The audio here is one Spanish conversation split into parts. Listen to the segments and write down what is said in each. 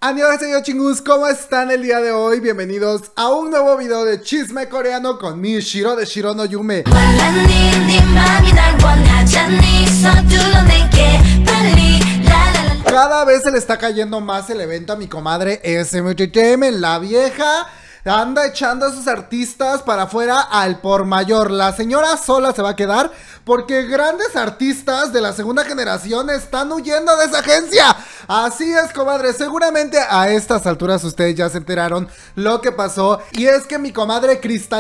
Annyeonghaseyo chingus, ¿cómo están el día de hoy? Bienvenidos a un nuevo video de chisme coreano con mi Shiro de Shiro no Yume. Cada vez se le está cayendo más el evento a mi comadre SM La vieja anda echando a sus artistas para afuera al por mayor. La señora sola se va a quedar porque grandes artistas de la segunda generación están huyendo de esa agencia. Así es, comadre, seguramente a estas alturas ustedes ya se enteraron lo que pasó. Y es que mi comadre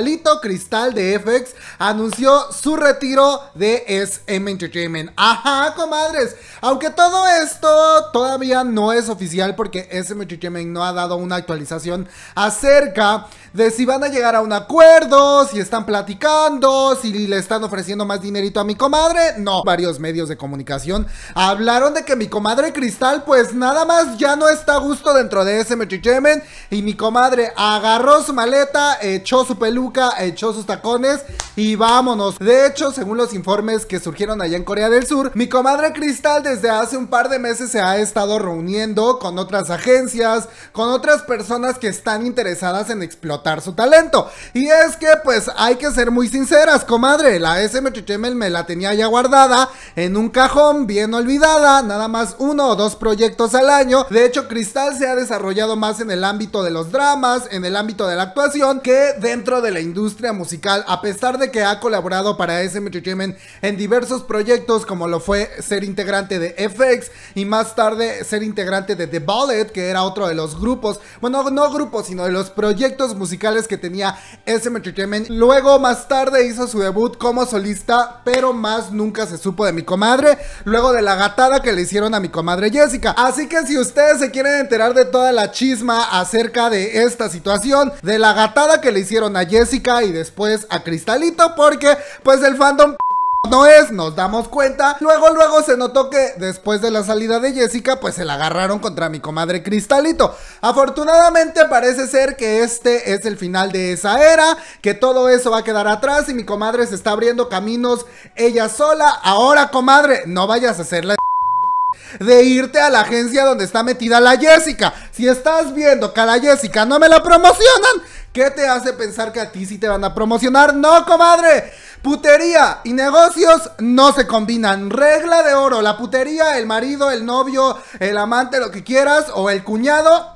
Cristal de FX anunció su retiro de SM Entertainment. Ajá, comadres, aunque todo esto todavía no es oficial porque SM Entertainment no ha dado una actualización acerca de si van a llegar a un acuerdo, si están platicando, si le están ofreciendo más dinerito a mi comadre. No, varios medios de comunicación hablaron de que mi comadre Cristal pues nada más ya no está a gusto dentro de SM Entertainment. Y mi comadre agarró su maleta, echó su peluca, echó sus tacones y vámonos. De hecho, según los informes que surgieron allá en Corea del Sur, mi comadre Cristal desde hace un par de meses se ha estado reuniendo con otras agencias, con otras personas que están interesadas en explotar su talento. Y es que pues hay que ser muy sinceras, comadre, la SM Entertainment me la tenía ya guardada en un cajón bien olvidada, nada más 1 o 2 proyectos al año. De hecho, Cristal se ha desarrollado más en el ámbito de los dramas, en el ámbito de la actuación, que dentro de la industria musical, a pesar de que ha colaborado para SM Entertainment en diversos proyectos, como lo fue ser integrante de FX y más tarde ser integrante de The Ballet, que era otro de los grupos, bueno, no grupos, sino de los proyectos musicales que tenía SM Entertainment. Luego más tarde hizo su debut como solista, pero más nunca se supo de mi comadre, luego de la gatada que le hicieron a mi comadre Jessica. Así que si ustedes se quieren enterar de toda la chisma acerca de esta situación, de la gatada que le hicieron a Jessica y después a Cristalito, porque pues el fandom no es, nos damos cuenta. Luego se notó que después de la salida de Jessica pues se la agarraron contra mi comadre Cristalito. Afortunadamente parece ser que este es el final de esa era, que todo eso va a quedar atrás y mi comadre se está abriendo caminos ella sola. Ahora, comadre, no vayas a hacerla de irte a la agencia donde está metida la Jessica. Si estás viendo que a la Jessica no me la promocionan, ¿qué te hace pensar que a ti sí te van a promocionar? No, comadre, putería y negocios no se combinan. Regla de oro, la putería, el marido, el novio, el amante, lo que quieras, o el cuñado,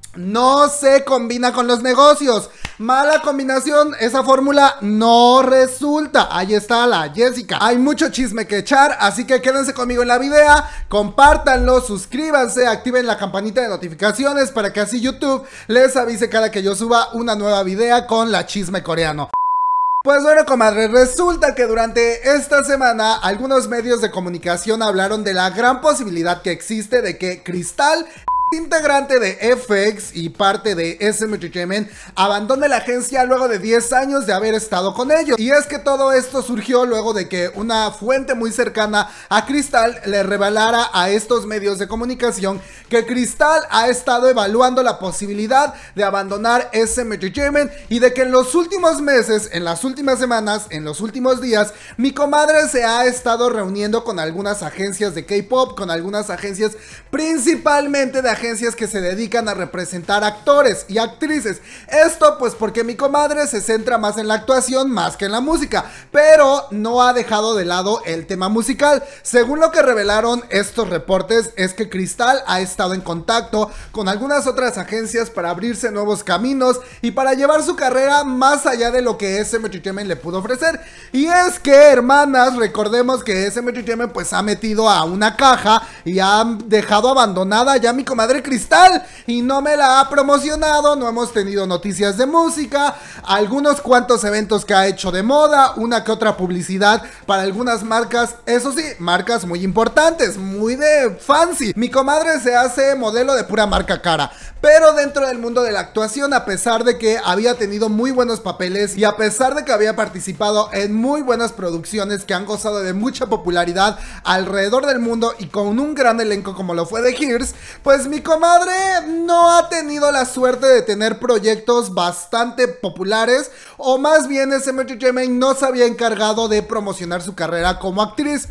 no se combina con los negocios. Mala combinación, esa fórmula no resulta. Ahí está la Jessica. Hay mucho chisme que echar, así que quédense conmigo en la video, compártanlo, suscríbanse, activen la campanita de notificaciones para que así YouTube les avise cada que yo suba una nueva video con la chisme coreano. Pues bueno, comadre, resulta que durante esta semana algunos medios de comunicación hablaron de la gran posibilidad que existe de que Cristal, integrante de FX y parte de SM Entertainment, abandone la agencia luego de 10 años de haber estado con ellos. Y es que todo esto surgió luego de que una fuente muy cercana a Cristal le revelara a estos medios de comunicación que Cristal ha estado evaluando la posibilidad de abandonar SM Entertainment y de que en los últimos meses, en las últimas semanas, en los últimos días, mi comadre se ha estado reuniendo con algunas agencias de K-pop, con algunas agencias, principalmente de agencias que se dedican a representar actores y actrices. Esto pues porque mi comadre se centra más en la actuación más que en la música, pero no ha dejado de lado el tema musical. Según lo que revelaron estos reportes, es que Cristal ha estado en contacto con algunas otras agencias para abrirse nuevos caminos y para llevar su carrera más allá de lo que SM Entertainment le pudo ofrecer. Y es que, hermanas, recordemos que SM Entertainment pues ha metido a una caja y ha dejado abandonada ya mi comadre Cristal y no me la ha promocionado. No hemos tenido noticias de música, algunos cuantos eventos que ha hecho de moda, una que otra publicidad para algunas marcas, eso sí, marcas muy importantes, muy de fancy. Mi comadre se hace modelo de pura marca cara, pero dentro del mundo de la actuación, a pesar de que había tenido muy buenos papeles y a pesar de que había participado en muy buenas producciones que han gozado de mucha popularidad alrededor del mundo y con un gran elenco como lo fue The Hears, pues mi comadre no ha tenido la suerte de tener proyectos bastante populares, o más bien SM Entertainment no se había encargado de promocionar su carrera como actriz.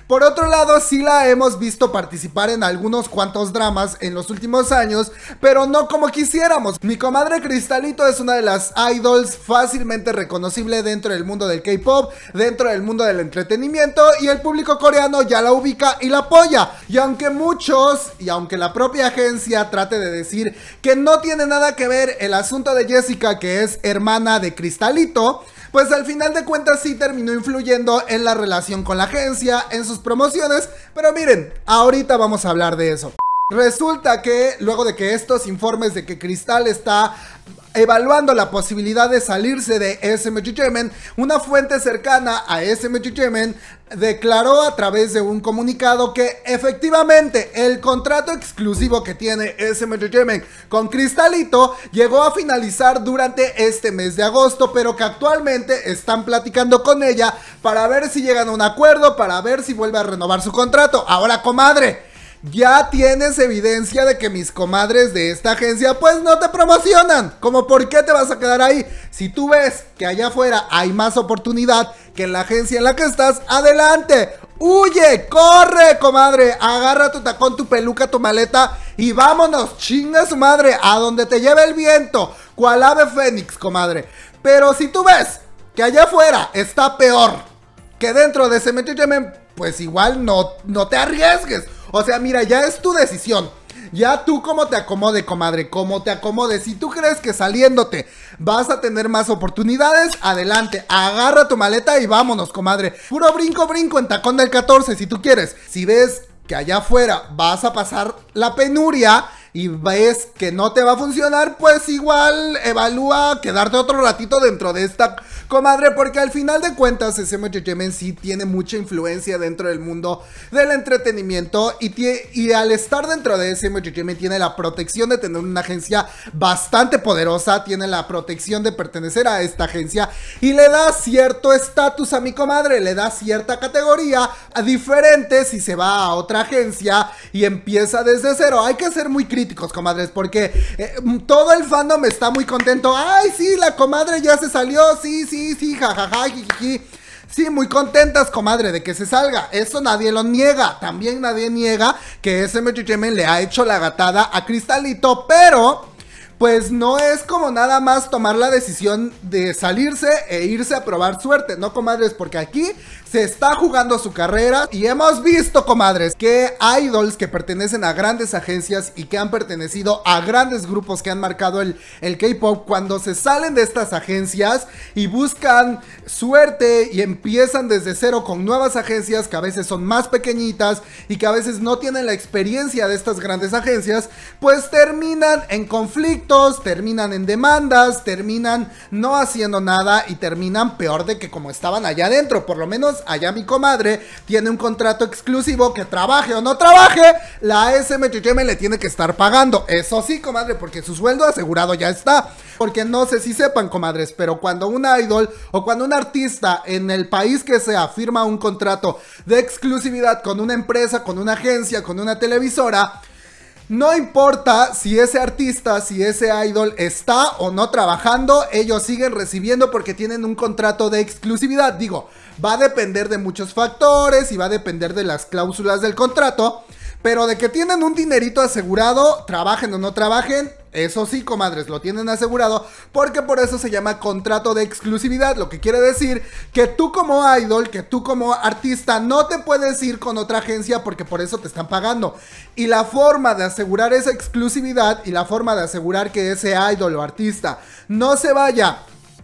Por otro lado, sí la hemos visto participar en algunos cuantos dramas en los últimos años, pero no como quisiéramos. Mi comadre Cristalito es una de las idols fácilmente reconocible dentro del mundo del K-pop, dentro del mundo del entretenimiento, y el público coreano ya la ubica y la apoya. Y aunque muchos, y aunque la propia agencia trate de decir que no tiene nada que ver el asunto de Jessica, que es hermana de Cristalito, pues al final de cuentas sí terminó influyendo en la relación con la agencia, en sus promociones, pero miren, ahorita vamos a hablar de eso. Resulta que luego de que estos informes de que Cristal está evaluando la posibilidad de salirse de SM Entertainment, una fuente cercana a SM Entertainment declaró a través de un comunicado que efectivamente el contrato exclusivo que tiene SM Entertainment con Cristalito llegó a finalizar durante este mes de agosto, pero que actualmente están platicando con ella para ver si llegan a un acuerdo, para ver si vuelve a renovar su contrato. Ahora, comadre, ya tienes evidencia de que mis comadres de esta agencia pues no te promocionan. ¿Cómo por qué te vas a quedar ahí? Si tú ves que allá afuera hay más oportunidad que en la agencia en la que estás, adelante. Huye, corre, comadre. Agarra tu tacón, tu peluca, tu maleta y vámonos, chinga su madre, a donde te lleve el viento. Cual ave fénix, comadre. Pero si tú ves que allá afuera está peor que dentro de ese Entertainment, pues igual no te arriesgues. O sea, mira, ya es tu decisión. Ya tú como te acomode, comadre, como te acomode. Si tú crees que saliéndote vas a tener más oportunidades, adelante, agarra tu maleta y vámonos, comadre. Puro brinco, brinco en tacón del 14 si tú quieres. Si ves que allá afuera vas a pasar la penuria y ves que no te va a funcionar, pues igual evalúa quedarte otro ratito dentro de esta comadre, porque al final de cuentas SM Entertainment sí tiene mucha influencia dentro del mundo del entretenimiento y al estar dentro de SM Entertainment tiene la protección de tener una agencia bastante poderosa, tiene la protección de pertenecer a esta agencia y le da cierto estatus a mi comadre, le da cierta categoría diferente si se va a otra agencia y empieza desde cero. Hay que ser muy críticos, comadres, porque todo el fandom está muy contento. Ay, sí, la comadre ya se salió, sí, jajaja, jijiji. Sí, muy contentas, comadre, de que se salga. Eso nadie lo niega. También nadie niega que SM Entertainment le ha hecho la gatada a Cristalito, pero pues no es como nada más tomar la decisión de salirse e irse a probar suerte, ¿no, comadres? Porque aquí se está jugando su carrera y hemos visto, comadres, que idols que pertenecen a grandes agencias y que han pertenecido a grandes grupos que han marcado el K-pop, cuando se salen de estas agencias y buscan suerte y empiezan desde cero con nuevas agencias que a veces son más pequeñitas y que a veces no tienen la experiencia de estas grandes agencias, pues terminan en conflictos, terminan en demandas, terminan no haciendo nada y terminan peor de que como estaban allá adentro. Por lo menos allá mi comadre tiene un contrato exclusivo que trabaje o no trabaje, la SM Entertainment le tiene que estar pagando. Eso sí, comadre, porque su sueldo asegurado ya está. Porque no sé si sepan, comadres, pero cuando un idol o cuando un artista en el país que sea firma un contrato de exclusividad con una empresa, con una agencia, con una televisora, no importa si ese artista, si ese idol está o no trabajando, ellos siguen recibiendo porque tienen un contrato de exclusividad. Digo, va a depender de muchos factores y va a depender de las cláusulas del contrato, pero de que tienen un dinerito asegurado, trabajen o no trabajen, eso sí, comadres, lo tienen asegurado, porque por eso se llama contrato de exclusividad, lo que quiere decir que tú como idol, que tú como artista no te puedes ir con otra agencia porque por eso te están pagando. Y la forma de asegurar esa exclusividad y la forma de asegurar que ese idol o artista no se vaya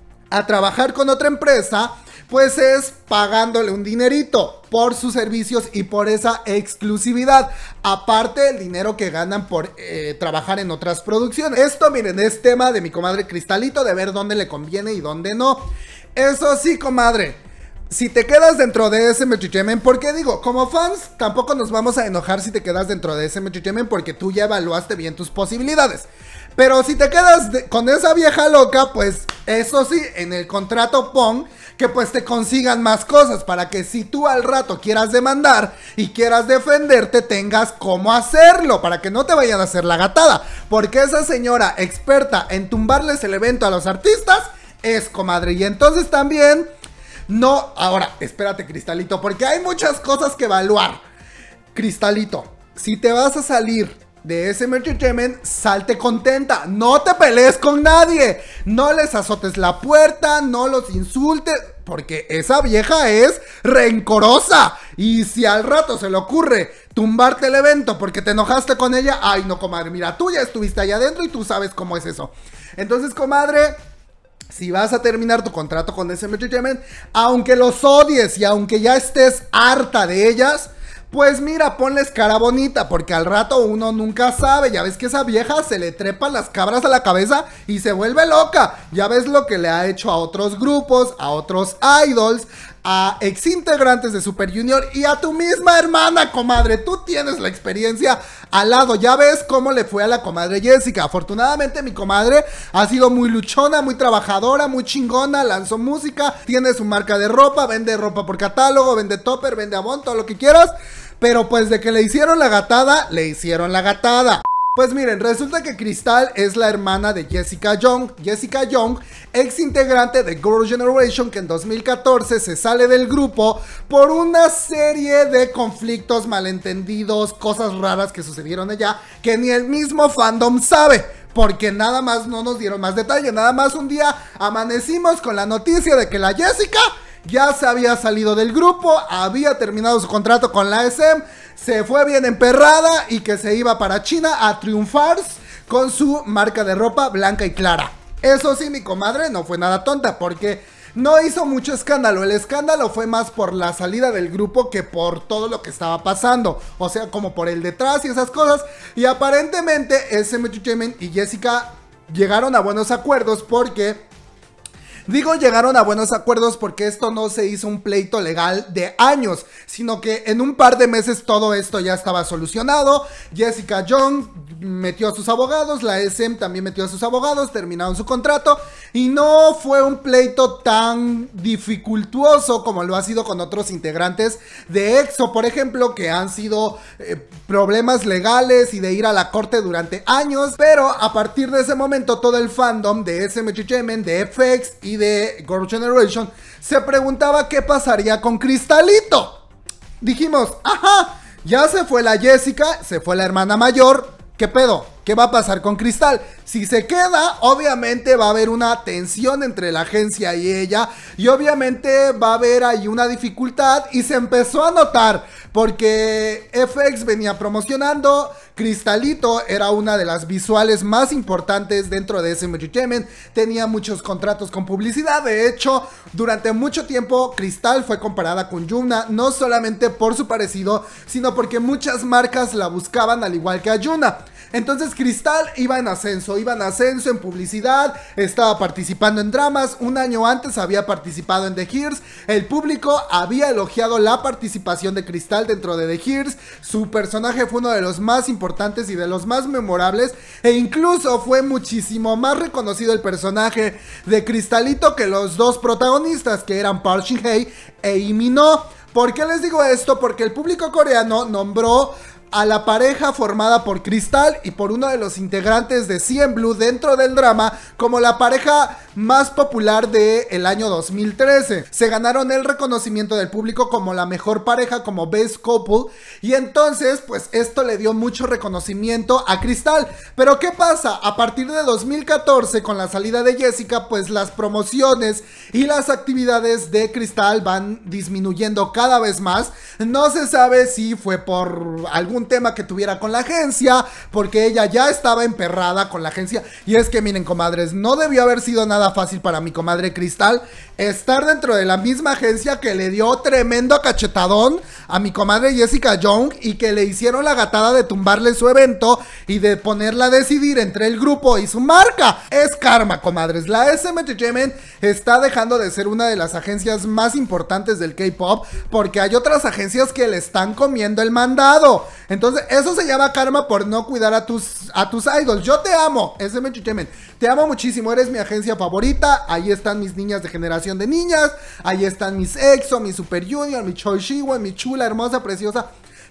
a trabajar con otra empresa, pues es pagándole un dinerito por sus servicios y por esa exclusividad, aparte del dinero que ganan por trabajar en otras producciones. Esto, miren, es tema de mi comadre Cristalito, de ver dónde le conviene y dónde no. Eso sí, comadre, si te quedas dentro de SM Entertainment, porque digo, como fans tampoco nos vamos a enojar si te quedas dentro de SM Entertainment porque tú ya evaluaste bien tus posibilidades. Pero si te quedas con esa vieja loca, pues eso sí, en el contrato pon que pues te consigan más cosas para que si tú al rato quieras demandar y quieras defenderte, tengas cómo hacerlo, para que no te vayan a hacer la gatada. Porque esa señora experta en tumbarles el evento a los artistas es, comadre. Y entonces también No, ahora, espérate, Cristalito, porque hay muchas cosas que evaluar. Cristalito, si te vas a salir de SM Entertainment, salte contenta. No te pelees con nadie. No les azotes la puerta, no los insultes, porque esa vieja es rencorosa. Y si al rato se le ocurre tumbarte el evento porque te enojaste con ella, ay no, comadre, mira, tú ya estuviste allá adentro y tú sabes cómo es eso. Entonces, comadre, si vas a terminar tu contrato con SM Entertainment, aunque los odies y aunque ya estés harta de ellas, pues mira, ponles cara bonita, porque al rato uno nunca sabe. Ya ves que esa vieja se le trepan las cabras a la cabeza y se vuelve loca. Ya ves lo que le ha hecho a otros grupos, a otros idols, a exintegrantes de Super Junior y a tu misma hermana, comadre. Tú tienes la experiencia al lado. Ya ves cómo le fue a la comadre Jessica. Afortunadamente mi comadre ha sido muy luchona, muy trabajadora, muy chingona. Lanzó música, tiene su marca de ropa, vende ropa por catálogo, vende topper, vende Avon, todo lo que quieras. Pero pues de que le hicieron la gatada, le hicieron la gatada. Pues miren, resulta que Crystal es la hermana de Jessica Young. Jessica Young, ex integrante de Girl Generation, que en 2014 se sale del grupo por una serie de conflictos, malentendidos, cosas raras que sucedieron allá, que ni el mismo fandom sabe. Porque nada más no nos dieron más detalle. Nada más un día amanecimos con la noticia de que la Jessica ya se había salido del grupo, había terminado su contrato con la SM, se fue bien emperrada y que se iba para China a triunfar con su marca de ropa blanca y clara. Eso sí, mi comadre no fue nada tonta porque no hizo mucho escándalo. El escándalo fue más por la salida del grupo que por todo lo que estaba pasando. O sea, como por el detrás y esas cosas. Y aparentemente SM Entertainment y Jessica llegaron a buenos acuerdos porque... llegaron a buenos acuerdos porque esto no se hizo un pleito legal de años, sino que en un par de meses todo esto ya estaba solucionado. Jessica Young metió a sus abogados, la SM también metió a sus abogados, terminaron su contrato y no fue un pleito tan dificultuoso como lo ha sido con otros integrantes de EXO, por ejemplo, que han sido problemas legales y de ir a la corte durante años. Pero a partir de ese momento todo el fandom de SM Entertainment, de FX y de Girl Generation se preguntaba qué pasaría con Cristalito. Dijimos, ajá, ya se fue la Jessica, se fue la hermana mayor, ¿qué pedo? ¿Qué va a pasar con Crystal? Si se queda, obviamente va a haber una tensión entre la agencia y ella. Y obviamente va a haber ahí una dificultad. Y se empezó a notar porque FX venía promocionando. Cristalito era una de las visuales más importantes dentro de SM Entertainment. Tenía muchos contratos con publicidad. De hecho, durante mucho tiempo Crystal fue comparada con Yuna. No solamente por su parecido, sino porque muchas marcas la buscaban al igual que a Yuna. Entonces Crystal iba en ascenso en publicidad, estaba participando en dramas, un año antes había participado en The Hears, el público había elogiado la participación de Crystal dentro de The Hears, su personaje fue uno de los más importantes y de los más memorables, e incluso fue muchísimo más reconocido el personaje de Cristalito que los dos protagonistas, que eran Park Shin-hye e Lee Min-ho. ¿Por qué les digo esto? Porque el público coreano nombró a la pareja formada por Crystal y por uno de los integrantes de CNBLUE dentro del drama como la pareja más popular del año 2013. Se ganaron el reconocimiento del público como la mejor pareja, como Best Couple, y entonces pues esto le dio mucho reconocimiento a Crystal. Pero ¿qué pasa? A partir de 2014, con la salida de Jessica, pues las promociones y las actividades de Crystal van disminuyendo cada vez más. No se sabe si fue por algún tema que tuviera con la agencia, porque ella ya estaba emperrada con la agencia. Y es que miren, comadres, no debió haber sido nada fácil para mi comadre Crystal estar dentro de la misma agencia que le dio tremendo cachetadón a mi comadre Jessica Young y que le hicieron la gatada de tumbarle su evento y de ponerla a decidir entre el grupo y su marca. Es karma, comadres. La SM Entertainment está dejando de ser una de las agencias más importantes del K-pop porque hay otras agencias que le están comiendo el mandado. Entonces eso se llama karma por no cuidar a tus idols. Yo te amo, SM Entertainment, te amo muchísimo, eres mi agencia favorita. Ahí están mis niñas de generación de niñas, ahí están mis EXO, mi Super Junior, mi Choi Siwon, mi chula, hermosa, preciosa.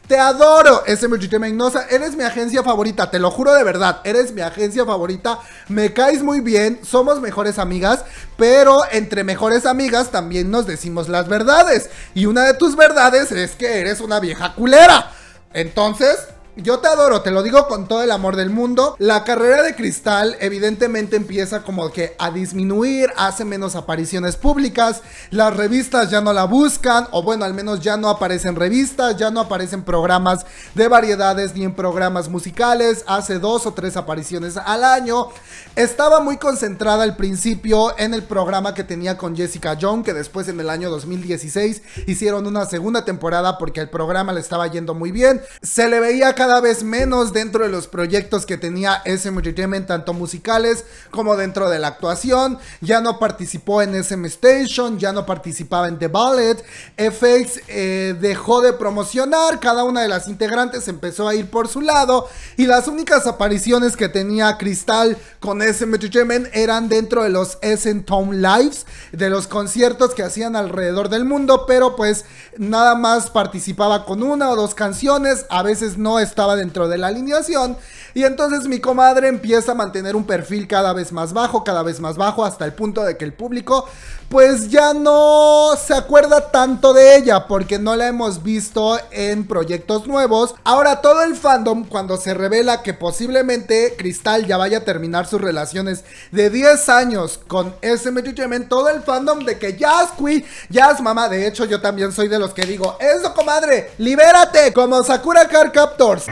Te adoro, SM Entertainment Ignosa, eres mi agencia favorita, te lo juro de verdad, eres mi agencia favorita, me caes muy bien, somos mejores amigas, pero entre mejores amigas también nos decimos las verdades, y una de tus verdades es que eres una vieja culera. Entonces, yo te adoro, te lo digo con todo el amor del mundo. La carrera de Cristal evidentemente empieza como que a disminuir, hace menos apariciones públicas, las revistas ya no la buscan, o bueno, al menos ya no aparecen revistas, ya no aparecen programas de variedades ni en programas musicales, hace 2 o 3 apariciones al año. Estaba muy concentrada al principio en el programa que tenía con Jessica Young, que después en el año 2016 hicieron una segunda temporada porque el programa le estaba yendo muy bien. Se le veía cada vez menos dentro de los proyectos que tenía SM Entertainment, tanto musicales como dentro de la actuación. Ya no participó en SM Station, ya no participaba en The Ballet. FX dejó de promocionar, cada una de las integrantes empezó a ir por su lado, y las únicas apariciones que tenía Cristal con SM Entertainment eran dentro de los SM Town Lives, de los conciertos que hacían alrededor del mundo, pero pues nada más participaba con 1 o 2 canciones, a veces no estaba dentro de la alineación, y entonces mi comadre empieza a mantener un perfil cada vez más bajo, hasta el punto de que el público pues ya no se acuerda tanto de ella, porque no la hemos visto en proyectos nuevos. Ahora todo el fandom, cuando se revela que posiblemente Cristal ya vaya a terminar sus relaciones de 10 años con SM Entertainment, todo el fandom de que Jazz Queen, Jazz mamá, de hecho yo también soy de los que digo, eso comadre, libérate, como Sakura Card Captors.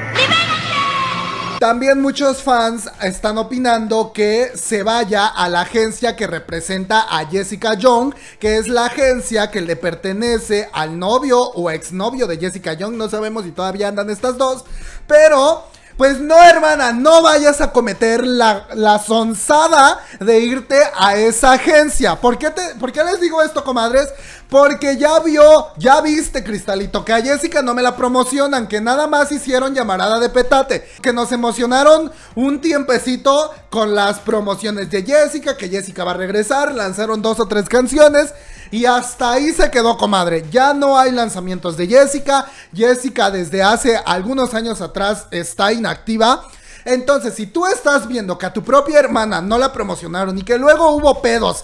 También muchos fans están opinando que se vaya a la agencia que representa a Jessica Young, que es la agencia que le pertenece al novio o exnovio de Jessica Young. No sabemos si todavía andan estas dos, pero pues no, hermana, no vayas a cometer la sonzada de irte a esa agencia. ¿Por qué les digo esto, comadres? Porque ya viste, Cristalito, que a Jessica no me la promocionan, que nada más hicieron llamarada de petate, que nos emocionaron un tiempecito con las promociones de Jessica, que Jessica va a regresar, lanzaron 2 o 3 canciones, y hasta ahí se quedó, comadre. Ya no hay lanzamientos de Jessica. Jessica desde hace algunos años atrás está inactiva. Entonces, si tú estás viendo que a tu propia hermana no la promocionaron y que luego hubo pedos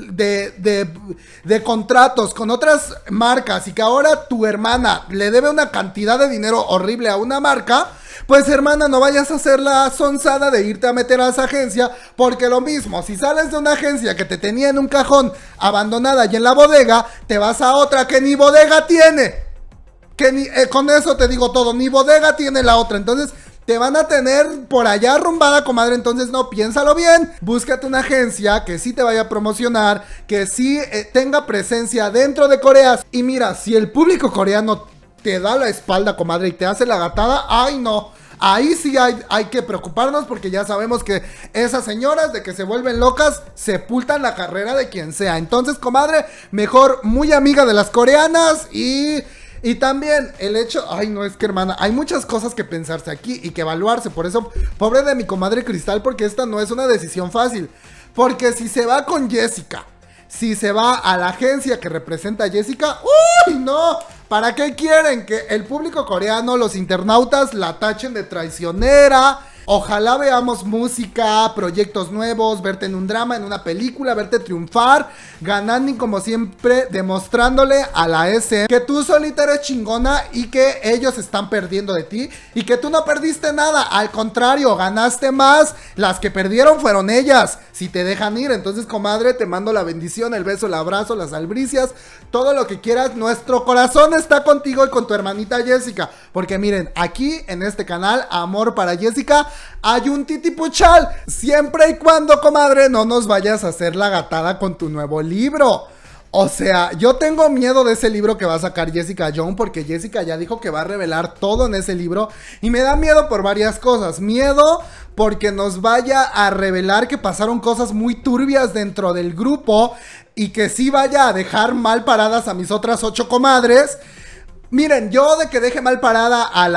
de contratos con otras marcas y que ahora tu hermana le debe una cantidad de dinero horrible a una marca, pues hermana, no vayas a hacer la sonzada de irte a meter a esa agencia, porque lo mismo, si sales de una agencia que te tenía en un cajón abandonada y en la bodega, te vas a otra que ni bodega tiene. Con eso te digo todo, ni bodega tiene la otra. Entonces te van a tener por allá arrumbada, comadre. Entonces no, piénsalo bien. Búscate una agencia que sí te vaya a promocionar, que sí tenga presencia dentro de Corea. Y mira, si el público coreano te da la espalda, comadre, y te hace la gatada, ay no, ahí sí hay que preocuparnos, porque ya sabemos que esas señoras de que se vuelven locas sepultan la carrera de quien sea. Entonces, comadre, mejor muy amiga de las coreanas. Y también el hecho, ay no, es que hermana, hay muchas cosas que pensarse aquí y que evaluarse. Por eso, pobre de mi comadre Cristal, porque esta no es una decisión fácil. Porque si se va con Jessica, si se va a la agencia que representa a Jessica, ¡uy, no! ¿Para qué quieren que el público coreano, los internautas, la tachen de traicionera? Ojalá veamos música, proyectos nuevos, verte en un drama, en una película, verte triunfar, ganando y como siempre demostrándole a la SM que tú solita eres chingona y que ellos están perdiendo de ti y que tú no perdiste nada, al contrario, ganaste más, las que perdieron fueron ellas, si te dejan ir. Entonces, comadre, te mando la bendición, el beso, el abrazo, las albricias, todo lo que quieras. Nuestro corazón está contigo y con tu hermanita Jessica, porque miren, aquí en este canal, amor para Jessica, hay un titipuchal, siempre y cuando, comadre, no nos vayas a hacer la gatada con tu nuevo libro. O sea, yo tengo miedo de ese libro que va a sacar Jessica Young, porque Jessica ya dijo que va a revelar todo en ese libro, y me da miedo por varias cosas. Miedo porque nos vaya a revelar que pasaron cosas muy turbias dentro del grupo y que sí vaya a dejar mal paradas a mis otras 8 comadres. Miren, yo de que deje mal parada a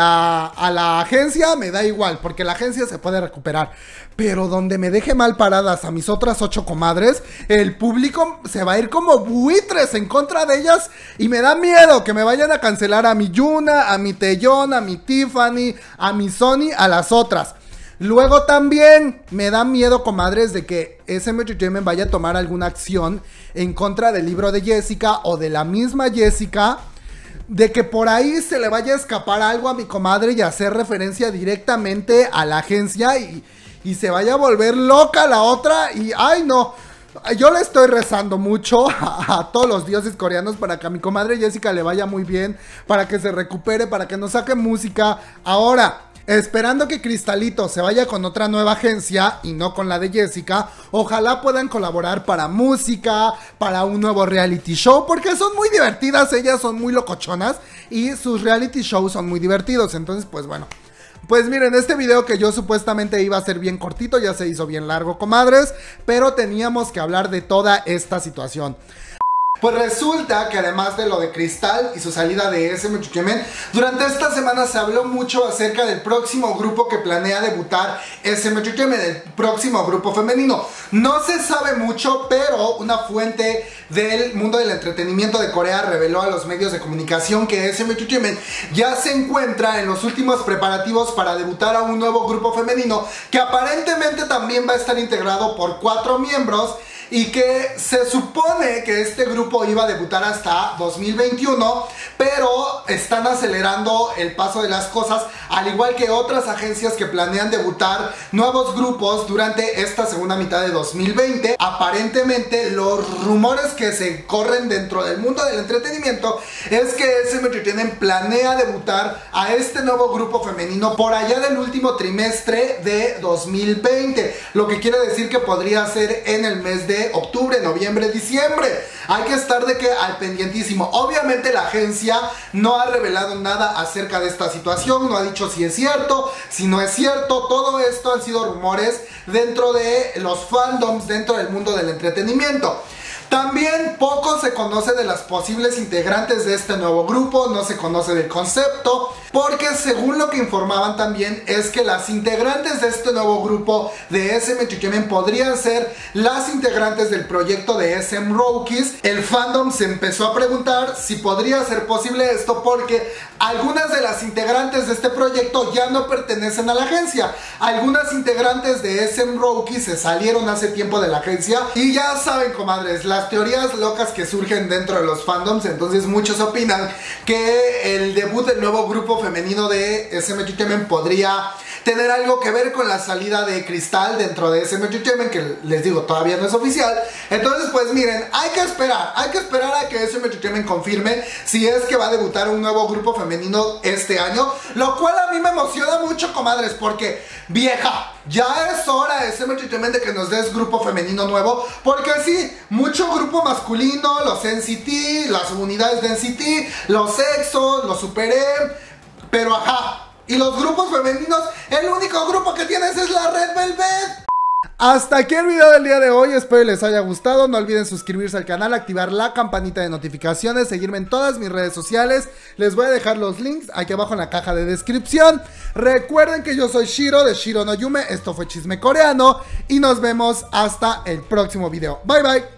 la agencia me da igual, porque la agencia se puede recuperar. Pero donde me deje mal paradas a mis otras 8 comadres, el público se va a ir como buitres en contra de ellas. Y me da miedo que me vayan a cancelar a mi Yuna, a mi Taeyong, a mi Tiffany, a mi Sonny, a las otras. Luego también me da miedo, comadres, de que SM Entertainment vaya a tomar alguna acción en contra del libro de Jessica o de la misma Jessica. De que por ahí se le vaya a escapar algo a mi comadre y hacer referencia directamente a la agencia y se vaya a volver loca la otra. Y ay no, yo le estoy rezando mucho a todos los dioses coreanos para que a mi comadre Jessica le vaya muy bien, para que se recupere, para que nos saque música. Ahora, esperando que Cristalito se vaya con otra nueva agencia y no con la de Jessica, ojalá puedan colaborar para música, para un nuevo reality show, porque son muy divertidas, ellas son muy locochonas y sus reality shows son muy divertidos. Entonces, pues bueno. Pues miren, este video que yo supuestamente iba a ser bien cortito, ya se hizo bien largo, comadres, pero teníamos que hablar de toda esta situación. Pues resulta que además de lo de Cristal y su salida de SM Entertainment, durante esta semana se habló mucho acerca del próximo grupo que planea debutar SM Entertainment, el próximo grupo femenino. No se sabe mucho, pero una fuente del mundo del entretenimiento de Corea reveló a los medios de comunicación que SM Entertainment ya se encuentra en los últimos preparativos para debutar a un nuevo grupo femenino que aparentemente también va a estar integrado por 4 miembros. Y que se supone que este grupo iba a debutar hasta 2021, pero están acelerando el paso de las cosas, al igual que otras agencias que planean debutar nuevos grupos durante esta segunda mitad de 2020. Aparentemente, los rumores que se corren dentro del mundo del entretenimiento es que SM Entertainment planea debutar a este nuevo grupo femenino por allá del último trimestre de 2020, lo que quiere decir que podría ser en el mes de octubre, noviembre, diciembre. Hay que estar de que al pendientísimo. Obviamente la agencia no ha revelado nada acerca de esta situación, no ha dicho si es cierto, si no es cierto. Todo esto han sido rumores dentro de los fandoms, dentro del mundo del entretenimiento. También poco se conoce de las posibles integrantes de este nuevo grupo, no se conoce del concepto, porque según lo que informaban también es que las integrantes de este nuevo grupo de SM Entertainment podrían ser las integrantes del proyecto de SM Rookies. El fandom se empezó a preguntar si podría ser posible esto porque algunas de las integrantes de este proyecto ya no pertenecen a la agencia. Algunas integrantes de SM Rookies se salieron hace tiempo de la agencia y ya saben, comadres, las teorías locas que surgen dentro de los fandoms. Entonces muchos opinan que el debut del nuevo grupo femenino de SM Entertainment podría tener algo que ver con la salida de Cristal dentro de SM Entertainment, que les digo, todavía no es oficial. Entonces pues miren, hay que esperar a que SM Entertainment confirme si es que va a debutar un nuevo grupo femenino este año, lo cual a mí me emociona mucho, comadres, porque vieja, ya es hora de SM Entertainment de que nos des grupo femenino nuevo, porque sí, mucho grupo masculino, los NCT, las unidades de NCT, los EXO, los Super M, pero ajá, y los grupos femeninos, el único grupo que tienes es la Red Velvet. Hasta aquí el video del día de hoy, espero les haya gustado. No olviden suscribirse al canal, activar la campanita de notificaciones, seguirme en todas mis redes sociales. Les voy a dejar los links aquí abajo en la caja de descripción. Recuerden que yo soy Shiro de Shiro no Yume, esto fue Chisme Coreano y nos vemos hasta el próximo video. Bye bye.